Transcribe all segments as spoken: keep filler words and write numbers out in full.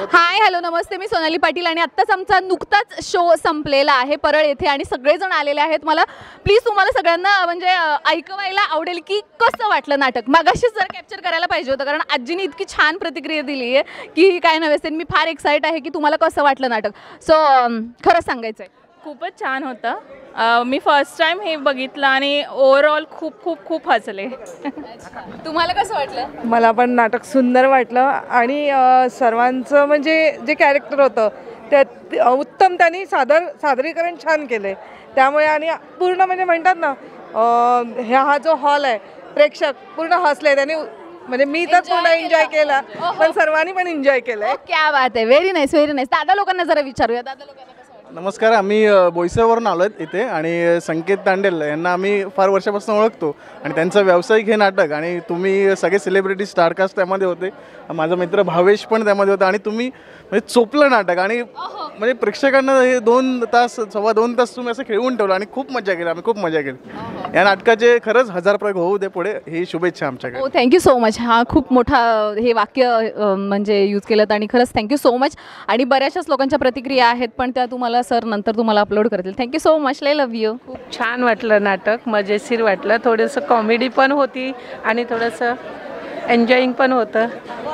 हाय hello नमस्ते, मी सोनाली पाटील आणि आत्ताच आमचा नुकताच शो संपलेला आहे परळ येथे आणि सगळेजण आलेले आहेत. मला प्लीज तुम्हाला सगळ्यांना म्हणजे ऐकवायला आवडेल की कसं वाटलं नाटक. मागाशीच जर कॅप्चर करायला पाहिजे होतं कारण आजीने इतकी छान प्रतिक्रिया दिली आहे की काय नव्हे. मी फार एक्साइट आहे की तुम्हाला कसं वाटलं नाटक. सो खरंच सांगायचं आहे खूपच छान होतं. मी फर्स्ट टाइम हे बघितलं आणि ओव्हरऑल खूप खूप खूप हसले. तुम्हाला कसं वाटलं? मला पण नाटक सुंदर वाटलं आणि सर्वांचं म्हणजे जे कॅरेक्टर होतं त्यात उत्तम त्यांनी सादर सादरीकरण छान केले. त्यामुळे आणि पूर्ण म्हणजे म्हणतात ना ह्या हा जो हॉल आहे प्रेक्षक पूर्ण हसले. त्यांनी म्हणजे मी तर पूर्ण एन्जॉय केला पण सर्वांनी पण एन्जॉय केलं. क्या बात आहे. Very nice very nice. दादा लोकांना जरा विचारूया. दादा लोकांना नमस्कार. आम्ही बोईसरवरून आलो आहेत इथे आणि संकेत तांडेल यांना आम्ही फार वर्षापासून ओळखतो आणि त्यांचं व्यावसायिक हे नाटक आणि तुम्ही सगळे सेलिब्रिटी स्टारकास्ट त्यामध्ये होते. माझा मित्र भावेश पण त्यामध्ये होता आणि तुम्ही म्हणजे चोपलं नाटक आणि म्हणजे प्रेक्षकांना हे दोन तास सव्वा दोन तास तुम्ही असं खेळवून ठेवलं आणि खूप मजा केली. आम्ही खूप मजा केली. या नाटकाचे खरंच हजार प्रयोग होऊ दे पुढे ही शुभेच्छा आमच्याकडे. हो थँक्यू सो मच. हा खूप मोठा हे वाक्य म्हणजे यूज केलं आणि खरंच थँक्यू सो मच. आणि बऱ्याचशाच लोकांच्या प्रतिक्रिया आहेत पण त्या तुम्हाला सर नंतर तुम्हाला अपलोड करतील. Thank you so much. लय लव्ह यू. खूप छान वाटलं नाटक. मजेशीर वाटलं. थोडंसं कॉमेडी पण होती आणि थोडंसं एन्जॉईंग पण होतं.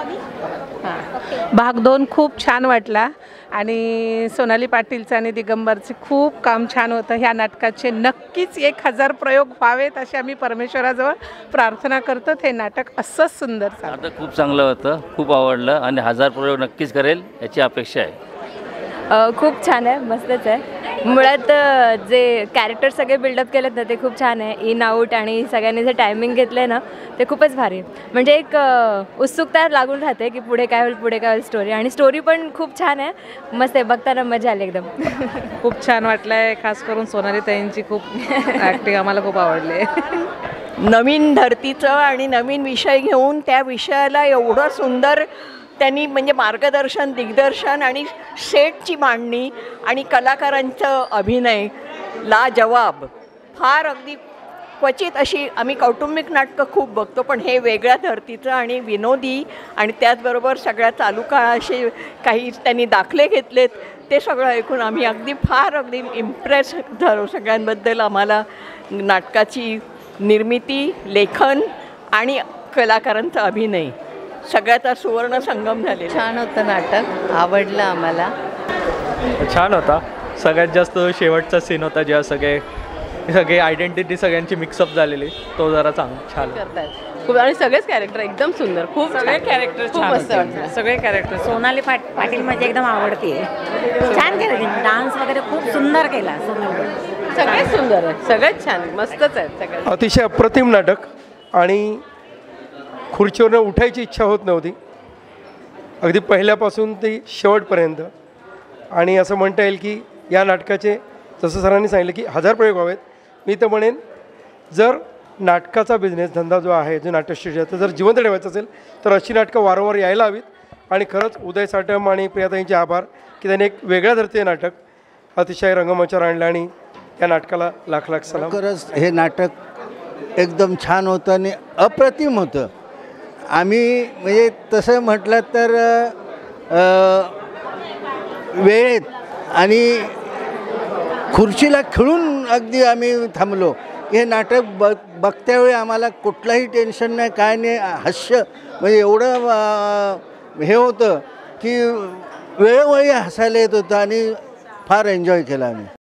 हां भाग दोन खूप छान वाटला आणि सोनाली पाटीलचं आणि दिगंबरचे खूप काम छान होतं. ह्या नाटकाचे नक्कीच एक हजार प्रयोग व्हावेत अशी आम्ही परमेश्वराजवळ प्रार्थना करतो. हे नाटक असंच सुंदर नाटक खूप चांगलं होतं. खूप आवडलं आणि हजार प्रयोग नक्कीच करेल याची अपेक्षा आहे. खूप छान आहे. मस्तच आहे. मुळात जे कॅरेक्टर सगळे बिल्डअप केलेत ना ते खूप छान आहे. इन आऊट आणि सगळ्यांनी जे टायमिंग घेतलं आहे ना ते खूपच भारी. म्हणजे एक उत्सुकता लागून राहते की पुढे काय होईल पुढे काय होईल स्टोरी. आणि स्टोरी पण खूप छान आहे. मस्त आहे. बघताना मजा आली एकदम. खूप छान वाटलं आहे. खास करून सोनाली ताईंची खूप ॲक्टिंग आम्हाला खूप आवडली. नवीन धर्तीचं आणि नवीन विषय घेऊन त्या विषयाला एवढं सुंदर त्यांनी म्हणजे मार्गदर्शन दिग्दर्शन आणि सेटची मांडणी आणि कलाकारांचं अभिनय लाजवाब. फार अगदी क्वचित अशी आम्ही कौटुंबिक नाटकं खूप बघतो पण हे वेगळ्या धर्तीचं आणि विनोदी आणि त्याचबरोबर सगळ्या चालू काळाशी काही त्यांनी दाखले घेतलेत ते सगळं ऐकून आम्ही अगदी फार अगदी इम्प्रेस झालो. सगळ्यांबद्दल आम्हाला नाटकाची निर्मिती लेखन आणि कलाकारांचा अभिनय सगळ्याचा सुवर्ण संगम झाले. छान होतं नाटक. आवडलं आम्हाला. छान होता. सगळ्यात जास्त शेवटचा सीन होता जेव्हा सगळे सगळे आयडेंटिटी सगळ्यांची मिक्सअप झालेली तो जरा चांग छान करतात खूप. आणि सगळेच कॅरेक्टर एकदम सुंदर. खूप सगळे कॅरेक्टर खूप मस्त वाटलं. सगळे कॅरेक्टर. सोनाली पाट पाटील म्हणजे एकदम आवडती आहे. छान केलं. डान्स वगैरे खूप सुंदर केला. सगळेच सुंदर आहे. सगळेच छान मस्तच आहेत. सगळे अतिशय अप्रतिम नाटक आणि खुर्चीवरनं उठायची इच्छा होत नव्हती अगदी पहिल्यापासून ते शेवटपर्यंत. आणि असं म्हणता येईल की या नाटकाचे जसं सरांनी सांगितलं की हजार प्रयोग व्हावेत. मी तर म्हणेन जर नाटकाचा बिझनेस धंदा जो आहे जो नाट्यसृष्टीचा जर जिवंत ठेवायचं असेल तर अशी नाटकं वारंवार यायला हवीत. आणि खरंच उदय साटम आणि प्रियाताईंचे आभार की त्यांनी एक वेगळ्या धर्तीचे नाटक अतिशय रंगमंचावर आणलं आणि त्या नाटकाला लाख लाख सलाम. खरंच हे नाटक एकदम छान होतं आणि अप्रतिम होतं. आम्ही म्हणजे तसं म्हटलं तर वेळेत आणि खुर्चीला खिळून अगदी आम्ही थांबलो. हे नाटक बघ बघत्यावेळी आम्हाला कुठलाही टेन्शन नाही काय नाही. हास्य म्हणजे एवढं हे होतं की वेळोवेळी हसायला येत होतं आणि फार एन्जॉय केला आम्ही.